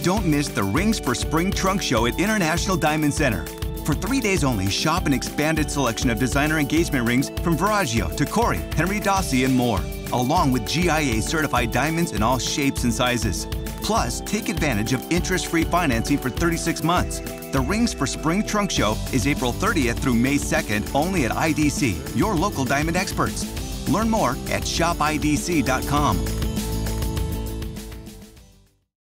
Don't miss the Rings for Spring Trunk Show at International Diamond Center. For 3 days only, shop an expanded selection of designer engagement rings from Verragio, Tacori, Henri Daussi, and more, along with GIA-certified diamonds in all shapes and sizes. Plus, take advantage of interest-free financing for 36 months. The Rings for Spring Trunk Show is April 30th through May 2nd only at IDC, your local diamond experts. Learn more at shopidc.com.